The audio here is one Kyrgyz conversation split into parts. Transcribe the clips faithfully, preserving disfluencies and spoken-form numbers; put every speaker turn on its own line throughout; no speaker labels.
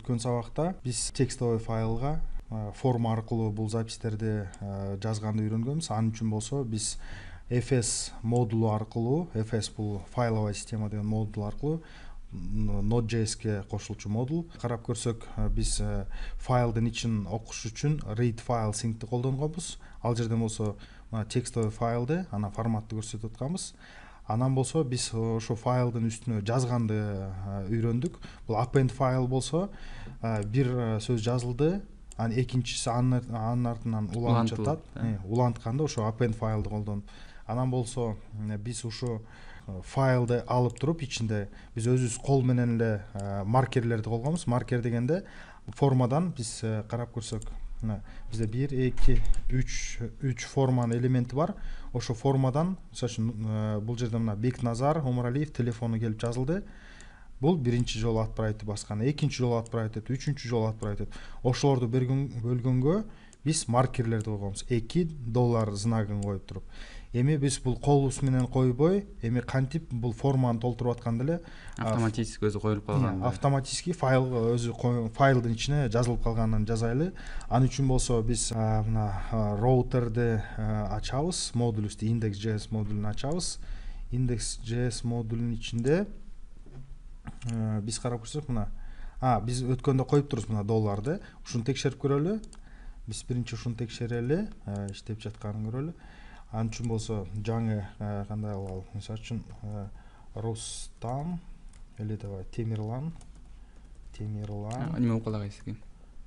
өткөн сабакта биз текстовый файлга форма аркылуу бул запистерди жазганды үйрөнгөнбүз. Анын үчүн болсо биз эф эс модулу аркылуу, эф эс бул файловая система деген модул аркылуу Node.js'ке кошулчу модул. Карап көрсөк, биз файлдын ичин окуш үчүн read file sync'ти колдонгонбуз. Ал жерден болсо текстовый файлды, ана форматты көрсөтүп атканбыз. Анан болсо биз ошо файлдын үстүнө жазганды үйрөндүк. Бул append файл болсо бир сөз жазылды, анан экинчиси анын артынан уланып жатат. Улантканда ошо append файлды колдонуп. Анан болсо биз ушу файлды алып туруп ичинде биз өзүбүз кол менен эле маркерлерди колгонбуз. Маркер дегенде формадан биз карап көрсөк, бизде бир, эки, үч, үч форманын элементи бар. Ошо формадан, мисалы үчүн, бул жерде мына Бекназар Омуралиев телефону келип жазылды. Бул биринчи жолу отправить баскан, экинчи жолу отправить этип, үчүнчү жолу отправить этип. Ошолорду бөлгөнгө биз маркерлерди койгонбуз. эки доллар знагын коюп туруп. Эми биз бул колубуз менен койбой, эми кантип бул форманы толтуруп атканда эле
автоматически өзү коюлуп калган.
Автоматически файл өзү файлдын ичине жазылып калганын жазайлы. Ал үчүн болсо биз мына роутерди ачабыз, модулубузду index.js модулун ачабыз. index.js модулунун ичинде биз карап көрсөк, мына а биз өткөндө коюп турбуз мына долларды. Ушуну текшерип көрөлү. Биз биринчи ушуну текшерели, иштеп жатканын көрөлү. Анын үчүн болсо жаңы кандай алалы? Мисалы үчүн Рустам или давай Темирлан. Темирлан.
Эме окуп калгайсыз экен.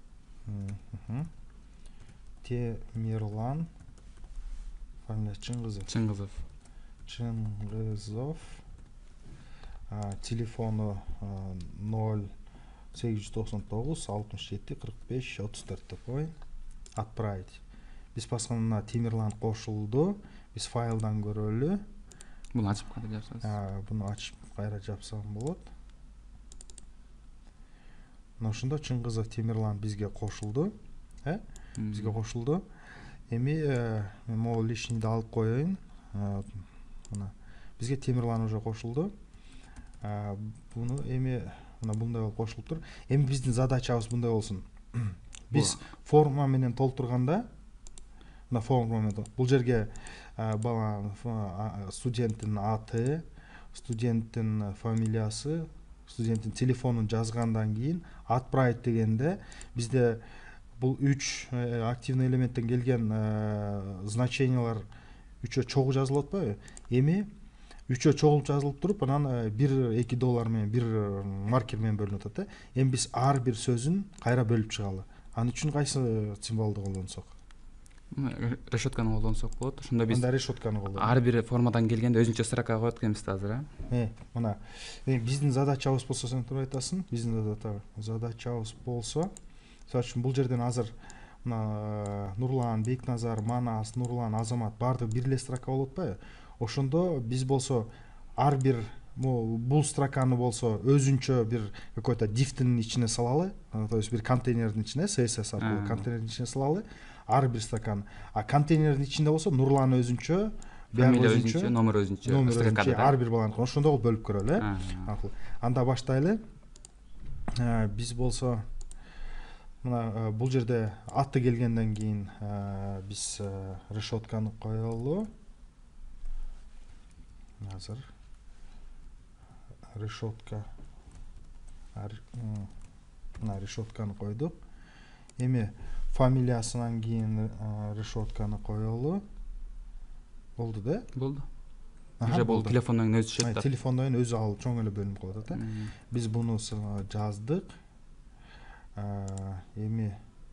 Темирлан. Фамилия Чыңгызов.
Чыңгызов.
Чыңгызов. Телефону ноль сегиз жүз токсон тогуз алтымыш жети кырк беш отуз төрт деп коеюн. Отправить. Биз басканда Темирлан кошулду. Биз файлдан көрөлү.
Буну ачып кайра жапсаңыз.
Буну ачып кайра жапсам болот. Мына ошондо Чыңгызов Темирлан бизге кошулду, э? Бизге кошулду. Эми мен могу лишнийди алып коеюн. Мына бизге Темирлан уже кошулду. Буну эми мына bunday болуп кошулуп тур. Эми биздин задачабыз bunday болсун. Биз форма менен толтурганда, мына форма менен бул жерге бала студенттин аты, студенттин фамилиясы, студенттин телефонун жазгандан кийин отправить дегенде бизде бул үч активный элементтен келген значениялар үчөө чогуу жазылып атпайбы? Эми үчөө чогулуп жазылып туруп, анан бир эки доллар менен бир маркер менен бөлүнүп атат. Эми биз ар бир сөзүн кайра бөлүп чыгалы. Анын үчүн кайсы символду колдонсок?
Решетканы колдонсок болот. Ошондо биз
анда решетканы колдонобуз.
Ар бир формадан келгенде өзүнчө строка коет экенбиз азыр,
э? Мына биздин задачабыз болсо, сен туруп айтасың, биздин задачабыз болсо, мисалы үчүн бул жерден азыр мына Нурлан, Бекназар, Манас, Нурлан, Азамат баардыгы бир эле строка болуп атпайбы? Ошондо биз болсо ар бир бул строканы болсо өзүнчө бир какой-то дифтин ичине салалы, то есть бир контейнердин ичине си эс эс аркылуу контейнердин ичине салалы, ар бир строканы. А контейнердин ичинде болсо Нурлан өзүнчө,
фамилия өзүнчө, номер өзүнчө,
строкада ар бир баланын ошондо бөлүп көрөлү, э? Анда баштайлы. Биз болсо мына бул жерде аты келгенден кийин биз решетканы коелу. Азыр решетка мына решетканы койдук. Эми фамилиясынан кийин решетканы коелу. Болду да?
Болду. Уже бул телефондон өзү түшөт да.
Телефондон өзү ал чоң эле бөлүнүп калат да. Биз буну жаздык. Эми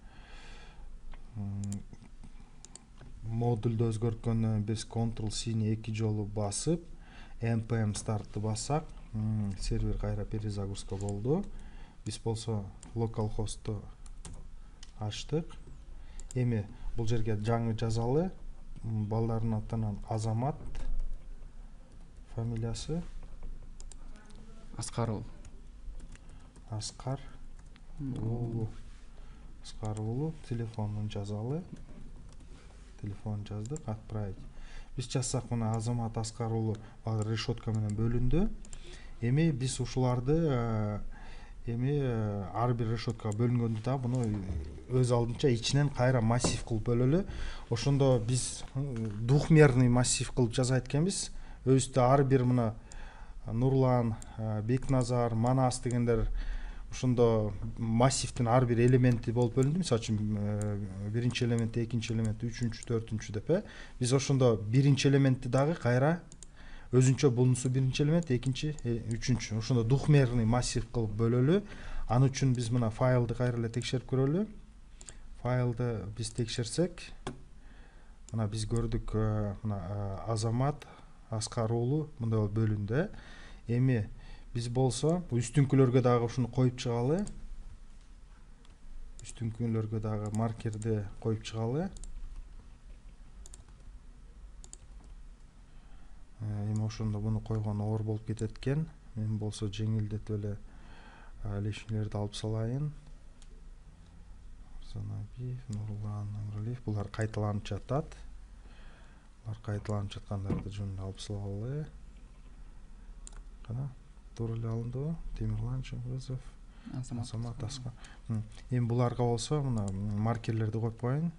модулду өзгөрткөндөн биз контрол сини эки жолу басып, npm start'ты бассак, сервер кайра перезагрузка болду. Биз болсо localhost'ты ачтык. Эми бул жерге жаңы жазалы. Балдардын атынан Азамат, фамилиясы
Аскар уулу.
Аскар уулу. Аскар уулу, телефонун жазалы. Телефон жаздык, отправить. Биз жазсак, мына Азамат Аскар уулу решетка менен бөлүндү. Эми биз ушуларды эми ар бир решеткага бөлүнгөндө дагы буну өз алдынча ичинен кайра массив кылып бөлөлү. Ошондо биз двухмерный массив кылып жасайт экенбиз. Өзүбүздө ар бир мына Нурлан, Бекназар, Манас дегендер ошондо массивдин ар бир элементи болуп бөлүндү. Мисалы үчүн биринчи элемент, экинчи элемент, үчүнчү, төртүнчү деп э. Биз ошондо биринчи элементти дагы кайра өзүнчө бунусу биринчи элемент, экинчи, үчүнчү. Ошондо двухмерный массив кылып бөлөлү. Аны үчүн биз мына файлды кайра эле текшерип көрөлү. Файлды биз текшерсек, мына биз көрдүк, мына Азамат Аскар уулу мындай болуп бөлүндү. Эми биз болсо үстүңкүлөргө дагы ушуну коюп чыгалы. Үстүңкүлөргө дагы маркерди коюп чыгалы. Эми ошондо буну койгон оор болуп кетет экен. Мен болсо жеңилдетип эле лишнилерди алып салайын. Санабиев, Нурлан Нуралиев, булар кайталанып жатат. Булар кайталанып жаткандарды жөн алып салалы. Кана туура эле алындыбы? Темирлан Чыңгызов, Азамат Аскар. Эми буларга болсо мына маркерлерди коюп коеюн.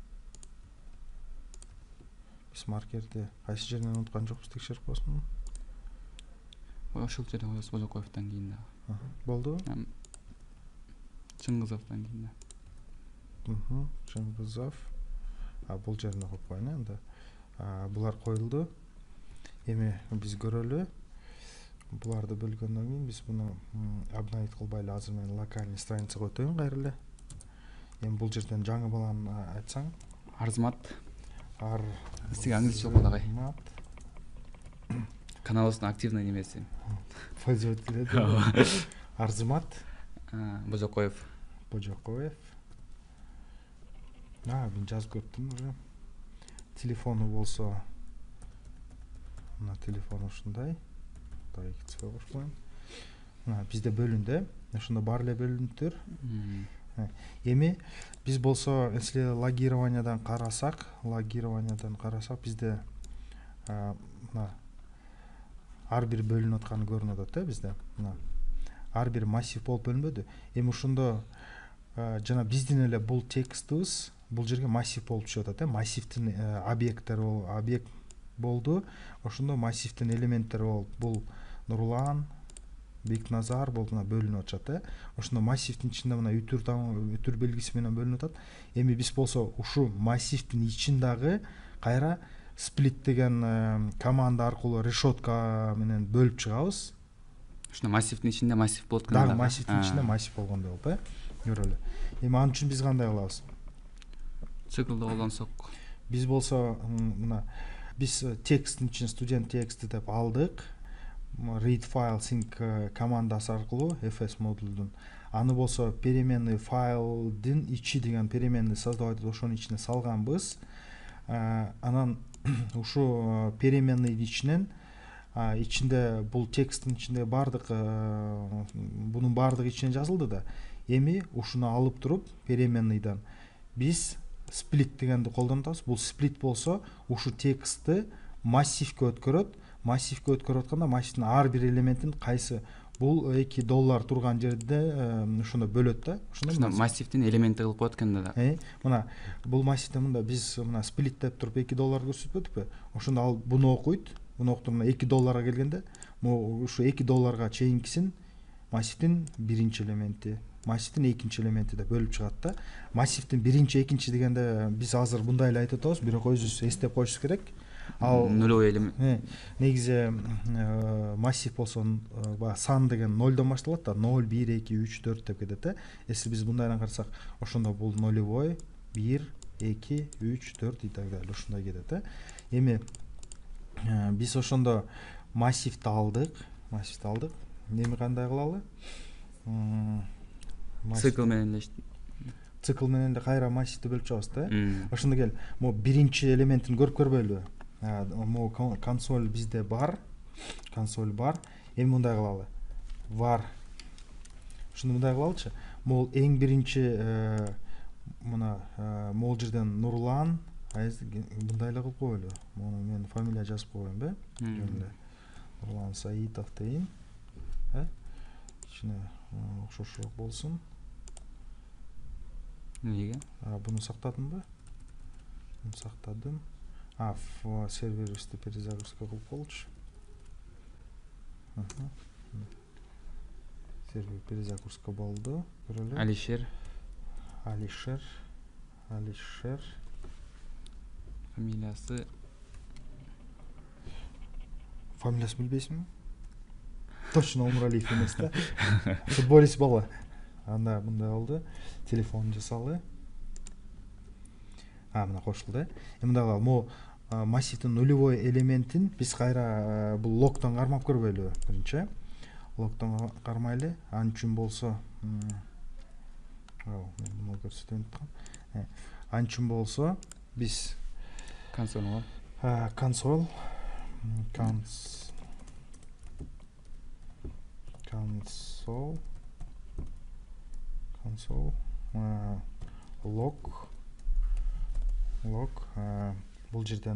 Биз маркерди кайсы жеринен унуткан жокпуз, текшерип коесуң.
Ошол жерден коесуз, Божокоевдон кийин да.
Болдубу?
Чыңгызовдон кийин да.
Чыңгызов. А бул жерине коюп коеюн энди. Булар коюлду. Эми биз көрөлү. Буларды бөлгөндөн кийин биз буну обновить кылбай эле азыр мен локальный страницага өтөйүн кайра эле. Эми бул жерден жаңы баланы айтсаң.
Арзмат.
Ар
сиз англисче окуп агай. Каналыбыздын активный немеси.
Пользователь. Арзмат.
Божокоев.
Божокоев. А, мен жазып көптүм уже. Телефону болсо мына телефон ушундай. Так, эки цифр коюп коеюн. Мына бизде бөлүндү. Ошондо бар эле бөлүнүптүр. Эми биз болсо если логированиядан карасак, логированиядан карасак бизде мына ар бир бөлүнүп атканы көрүнүп атат да бизде. Мына ар бир массив болуп бөлүнбөдү. Эми ошондо жана биздин эле бул текстибиз бул жерге массив болуп түшүп атат, э, массивдин объекттери бол, объект болду. Ошондо массивдин элементтери болуп бул Нурлан, Бекназар болуп мына бөлүнүп атышат, э. Ошондо массивдин ичинде мына үтүр үтүр белгиси менен бөлүнүп атат. Эми биз болсо ушу массивдин ичин дагы кайра split деген команда аркылуу решетка менен бөлүп чыгабыз.
Ошондо массивдин ичинде массив болот экен.
Дагы массивдин ичинде массив болгондой болуп, э. Көрөлү. Эми ал үчүн биз кандай кылабыз?
Циклды колдонсок.
Биз болсо мына биз тексттин ичине студент тексти деп алдык. Read file sync командасы аркылуу эф эс модулдун. Аны болсо переменный файлдын ичи деген переменный создавать этип ошонун ичине салганбыз. Анан ушу переменный ичинен ичинде бул тексттин ичинде бардык бунун бардыгы ичине жазылды да. Эми ушуну алып туруп переменныйдан биз split дегенди колдонуп атабыз. Бул split болсо ушу текстти массивке өткөрөт. Массивке өткөрүп атканда массивдин ар бир элементин кайсы бул эки доллар турган жерде ошондо бөлөт да.
Ошондо массивдин элементи кылып коет экен да.
Э, мына бул массивде мында биз мына split деп туруп эки доллар көрсөтпөдүкпү? Ошондо ал буну окуйт. Буну окуп мына эки долларга келгенде, могу ушу эки долларга чейинкисин массивдин биринчи элементи, массивдин экинчи элементи деп бөлүп чыгат да. Массивдин биринчи, экинчи дегенде биз азыр мындай эле айтып атабыз, бирок өзүбүз эстеп коюшубуз керек. Ал
нулевой элемент.
Негизи массив болсо баягы сан деген нолдон башталат да. ноль, бир, эки, үч, төрт деп кетет, э. Если биз мындайдан карасак, ошондо бул нулевой, бир, эки, үч, төрт и так далее ушундай кетет, э. Эми биз ошондо массивди алдык, массивди алдык. Эми кандай кылалы?
Цикл менен эле
цикл менен да кайра массивди бөлүп чыгабыз да. Ошондо кел, могу биринчи элементин көрүп көрбөйлүбү? Могу консоль бизде бар. Консоль бар. Эми мындай кылалы. Var. Ошондо мындай кылалычы. Могу эң биринчи мына могу жерден Нурлан, мындай эле кылып коелу. Муну мен фамилия жазып коеюн бе? Жөн эле. Нурлан Саитов дейин. Э? кичине окшошураак болсун.
Эмнеге?
Буну сактадымбы? Буну сактадым. А, серверибизди перезагрузка кылып болчу. Сервер перезагрузка болду. Көрөлү.
Алишер.
Алишер. Алишер.
Фамилиясы.
Фамилиясын билбейсиңби? Точно Омуралиев эмес да. Футболист бала. Анда мындай болду. Телефон жасалы. А, мына кошулду. Мындай могу массивдин нулевой элементин биз кайра бул логтон кармап көрбөйлүбү биринчи. Логтон кармайлы. Ал үчүн болсо, ау, мен муну көрсөтөм аткам. Ал үчүн болсо биз
консоль.
Консоль. Конс Консоль. Консоль. Лог. Лог. Бул жерден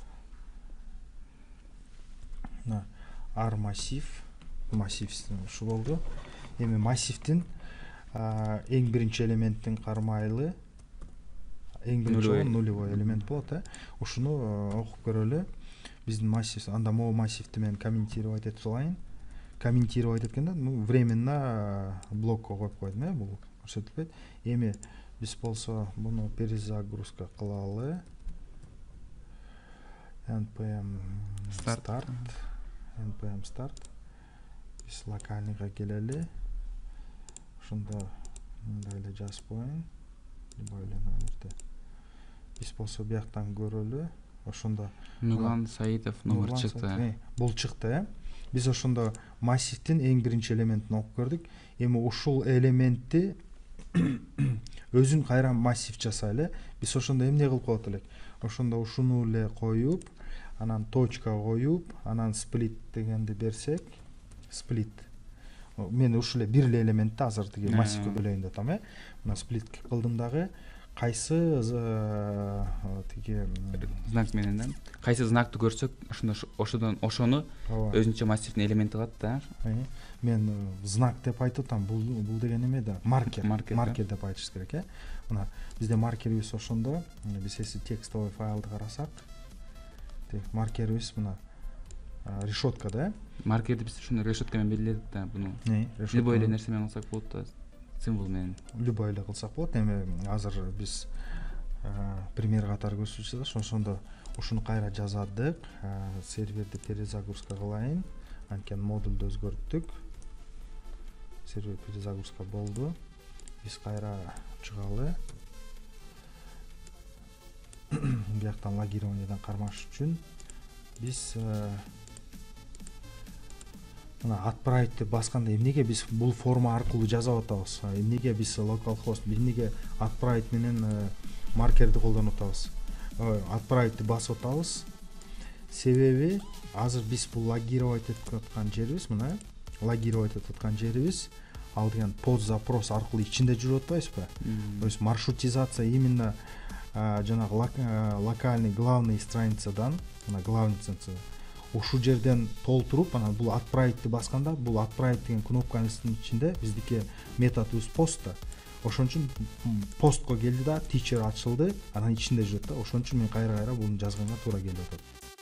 ар массив. Массив ушу болду. Эми массивдин эң биринчи элементтин кармайлы. Эң биринчи нулевой элемент болот, э. Ушуну окуп көрөлү. Биздин массив, анда могу массивди мен комментировать этип салайын. Комментировать эткенде, ну, временно блокко коюп койдум, э, бул көрсөтүлбөйт. Эми биз болсо буну перезагрузка кылалы. npm start. npm start. Биз локальныйга келели. Ошондо мындай эле жазып коеюн. Любой эле номерди. Биз болсо бияктан көрөлү. Ошондо
Нурлан Саидов номер чыкты.
Бул чыкты, э. Биз ошондо массивдин эң биринчи элементин окуп көрдүк. Эми ушул элементти өзүн кайра массив жасайлы. Биз ошондо эмне кылып коет элек? Ошондо ушуну эле коюп, анан точка коюп, анан сплит дегенди берсек, сплит. Мен ушул эле бир эле элементти азыр тиги массивге бөлөйүн деп атам, э. Мына сплит кылдым дагы. Кайсы тиги
знак менен да? Кайсы знакты көрсөк, ошондо ошодон ошону өзүнчө массивдин элементи кылат да.
Мен знак деп айтып атам. Бул бул деген эме да? Маркер. Маркер деп айтыш керек, э. Мына бизде маркерибиз ошондо. Биз эси текстовый файлды карасак, маркерибиз мына решетка да.
Маркерди биз ушуну решетка менен белгиледик да, буну. Любой эле нерсе менен кылсак болот да. Символ менен. Любой
эле кылсак болот. Эми азыр биз пример катары көрсөтүп ошондо ушуну кайра жазадык. Серверди перезагрузка кылайын. Анткени модулду өзгөрттүк. Сервер перезагрузка болду. Биз кайра чыгалы. Бияктан логированиядан кармаш үчүн биз мына отправить деп басканда эмнеге биз бул форма аркылуу жазып атабыз? Эмнеге биз localhost, эмнеге отправить менен маркерди колдонуп атабыз? Отправить басып атабыз. Себеби азыр биз бул логировать этип аткан жерибиз, мына логировать этип аткан жерибиз ал деген под запрос аркылуу ичинде жүрүп атпайбызбы? То есть маршрутизация именно жанагы локальный главный страницадан, мына главный страница ушул жерден толтуруп, анан бул отправить басканда, бул отправить деген кнопканын ичинде биздики методубуз пост да. Ошон үчүн постко келди да, teacher ачылды, анан ичинде жүрөт да. Ошон үчүн мен кайра-кайра буну жазганга туура келип атат.